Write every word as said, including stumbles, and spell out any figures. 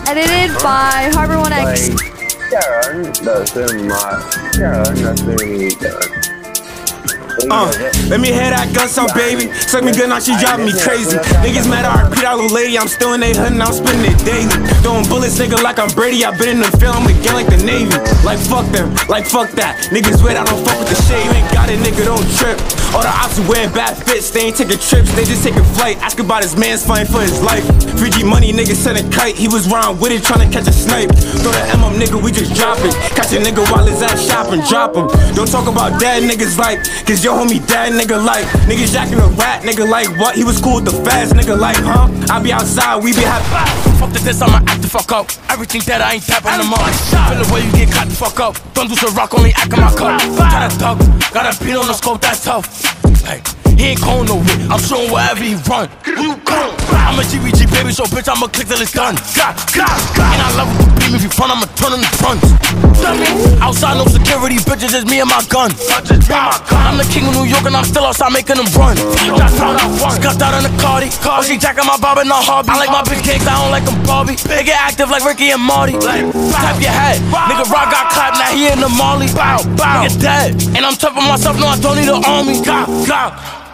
Edited by Harbor One X. 吓人的是吗？吓人的是你的。 Uh, let me hear that gun sound, baby. Suck me good, now she driving me crazy. Niggas mad I repeat, that little lady. I'm still in they hood and I'm spitting it daily. Throwing bullets, nigga, like I'm Brady. I been in the film again like the Navy. Like fuck them, like fuck that. Niggas weird, I don't fuck with the shade. You ain't got it, nigga, don't trip. All the ops who wearing bad fits, they ain't taking trips, they just taking flight. Ask about his man's fighting for his life. three G money, nigga sent a kite. He was round with it, trying to catch a snipe. Throw the M up, nigga, we just drop it. Catch a nigga while his ass shopping, drop him. Don't talk about dead niggas like, cause your homie dead, nigga like. Niggas jacking a rat, nigga like what? He was cool with the fast, nigga like, huh? I be outside, we be happy. Fuck the this, I'ma act the fuck up. Everything that I ain't tapping them up. Feel the way you get caught the fuck up. Don't do some rock, only act in my cup. Try to thug, got a beat on the scope, that's tough. Like, he ain't going nowhere, I'm showing wherever he run. I'm a G B G baby, so bitch, I'ma click till it's done. And I love with the beam, if you front, I'ma turn in the front. Outside, no security, bitches, it's me and my gun. I'm the king of New York and I'm still outside making them run. Scuffed out in the Cardi, oh, she jacking my bob and no hobby. I like my bitch cakes, I don't like them Barbie. They get active like Ricky and Marty. Tap your head, nigga Rock got clapped, now he in the Molly. Bow, bow, nigga dead. And I'm tough on myself, no, I don't need an army. God, God.